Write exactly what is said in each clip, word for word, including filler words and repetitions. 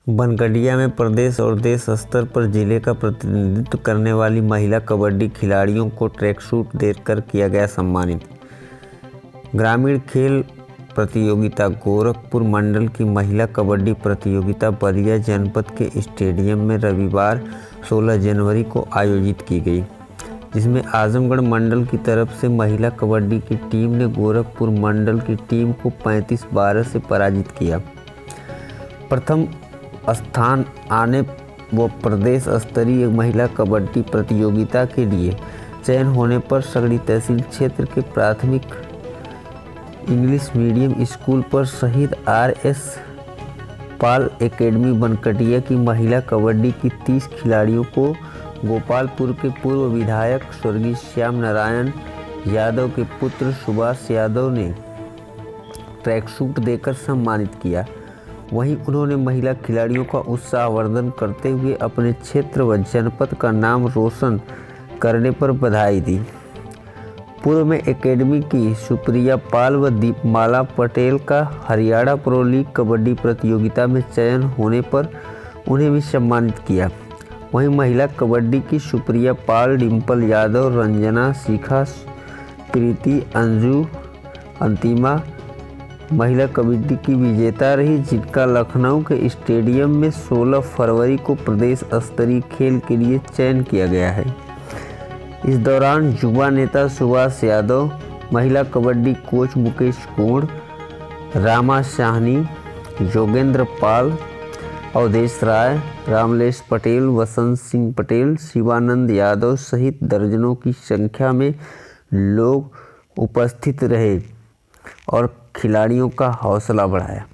बनगडिया में प्रदेश और देश स्तर पर जिले का प्रतिनिधित्व करने वाली महिला कबड्डी खिलाड़ियों को ट्रैक सूट देकर किया गया सम्मानित। ग्रामीण खेल प्रतियोगिता गोरखपुर मंडल की महिला कबड्डी प्रतियोगिता बलिया जनपद के स्टेडियम में रविवार सोलह जनवरी को आयोजित की गई, जिसमें आजमगढ़ मंडल की तरफ से महिला कबड्डी की टीम ने गोरखपुर मंडल की टीम को पैंतीस बारह से पराजित किया। प्रथम स्थान आने व प्रदेश स्तरीय महिला कबड्डी प्रतियोगिता के लिए चयन होने पर सगड़ी तहसील क्षेत्र के प्राथमिक इंग्लिश मीडियम स्कूल पर शहीद R S Pal academy Bangadia की महिला कबड्डी की तीस खिलाड़ियों को गोपालपुर के पूर्व विधायक स्वर्गीय श्याम नारायण यादव के पुत्र सुभाष यादव ने ट्रैक सूट देकर सम्मानित किया। वहीं उन्होंने महिला खिलाड़ियों का उत्साहवर्धन करते हुए अपने क्षेत्र व जनपद का नाम रोशन करने पर बधाई दी। पूर्व में एकेडमी की सुप्रिया पाल व दीपमाला पटेल का हरियाणा प्रो लीग कबड्डी प्रतियोगिता में चयन होने पर उन्हें भी सम्मानित किया। वहीं महिला कबड्डी की सुप्रिया पाल, डिम्पल यादव, रंजना, शिखा, प्रीति, अंजू, अंतिमा महिला कबड्डी की विजेता रही, जिनका लखनऊ के स्टेडियम में सोलह फरवरी को प्रदेश स्तरीय खेल के लिए चयन किया गया है। इस दौरान युवा नेता सुभाष यादव, महिला कबड्डी कोच मुकेश कोण, रामा शाहनी, जोगेंद्र पाल, अवधेश राय, रामलेश पटेल, वसंत सिंह पटेल, शिवानंद यादव सहित दर्जनों की संख्या में लोग उपस्थित रहे और खिलाड़ियों का हौसला बढ़ाया।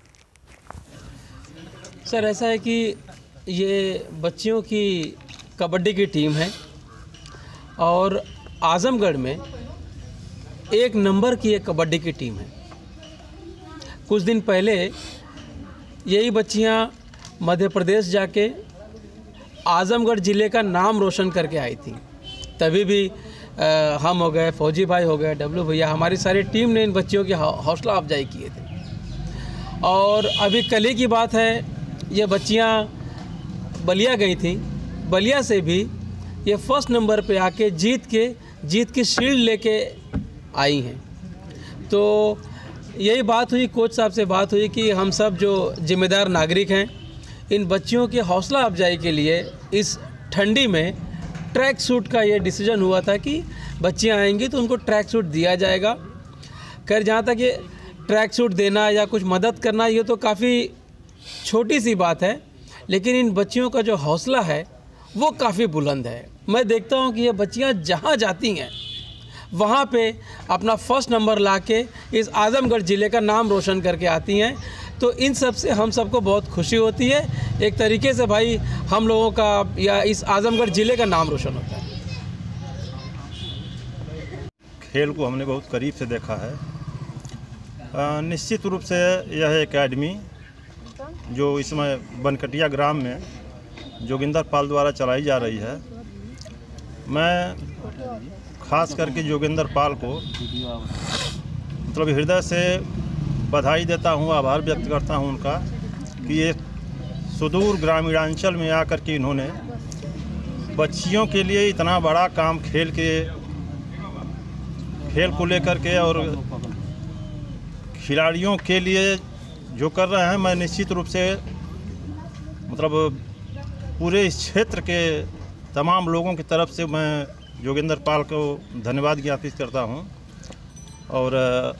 सर, ऐसा है कि ये बच्चियों की कबड्डी की टीम है और आजमगढ़ में एक नंबर की एक कबड्डी की टीम है। कुछ दिन पहले यही बच्चियां मध्य प्रदेश जाके आजमगढ़ ज़िले का नाम रोशन करके आई थी। तभी भी आ, हम हो गए, फौजी भाई हो गए, डब्लू भैया, हमारी सारी टीम ने इन बच्चियों की हौसला अफजाई किए थे। और अभी कल ही की बात है, ये बच्चियां बलिया गई थी। बलिया से भी ये फर्स्ट नंबर पे आके जीत के जीत की शील्ड लेके आई हैं। तो यही बात हुई, कोच साहब से बात हुई कि हम सब जो जिम्मेदार नागरिक हैं, इन बच्चियों की हौसला अफजाई के लिए इस ठंडी में ट्रैक सूट का ये डिसीजन हुआ था कि बच्चियां आएंगी तो उनको ट्रैक सूट दिया जाएगा। खैर, जहाँ तक ये ट्रैक सूट देना या कुछ मदद करना, ये तो काफ़ी छोटी सी बात है, लेकिन इन बच्चियों का जो हौसला है वो काफ़ी बुलंद है। मैं देखता हूँ कि ये बच्चियाँ जहाँ जाती हैं वहाँ पे अपना फर्स्ट नंबर लाके इस आजमगढ़ ज़िले का नाम रोशन करके आती हैं। तो इन सब से हम सबको बहुत खुशी होती है। एक तरीके से भाई हम लोगों का या इस आजमगढ़ ज़िले का नाम रोशन होता है। खेल को हमने बहुत करीब से देखा है। निश्चित रूप से यह एकेडमी जो इसमें बनगडिया ग्राम में जोगिंदर पाल द्वारा चलाई जा रही है, मैं खास करके जोगिंदर पाल को मतलब हृदय से बधाई देता हूँ, आभार व्यक्त करता हूँ उनका कि ये सुदूर ग्रामीणांचल में आकर के इन्होंने बच्चियों के लिए इतना बड़ा काम खेल के खेल को लेकर के और खिलाड़ियों के लिए जो कर रहे हैं। मैं निश्चित रूप से मतलब पूरे इस क्षेत्र के तमाम लोगों की तरफ से मैं जोगिंदर पाल को धन्यवाद ज्ञापित करता हूं। और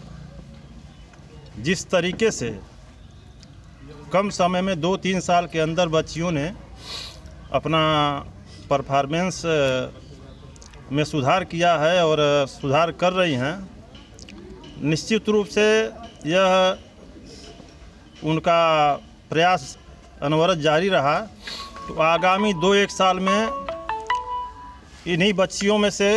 जिस तरीके से कम समय में दो तीन साल के अंदर बच्चियों ने अपना परफॉर्मेंस में सुधार किया है और सुधार कर रही हैं, निश्चित रूप से यह उनका प्रयास अनवरत जारी रहा। तो आगामी दो एक साल में इन्हीं बच्चियों में से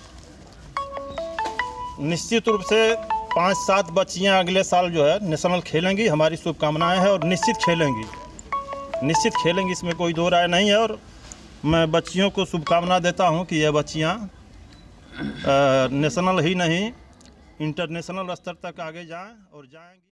निश्चित रूप से पाँच सात बच्चियां अगले साल जो है नेशनल खेलेंगी। हमारी शुभकामनाएं हैं और निश्चित खेलेंगी, निश्चित खेलेंगी, इसमें कोई दो राय नहीं है। और मैं बच्चियों को शुभकामना देता हूं कि यह बच्चियां नेशनल ही नहीं इंटरनेशनल स्तर तक आगे जाएं और जाएंगी।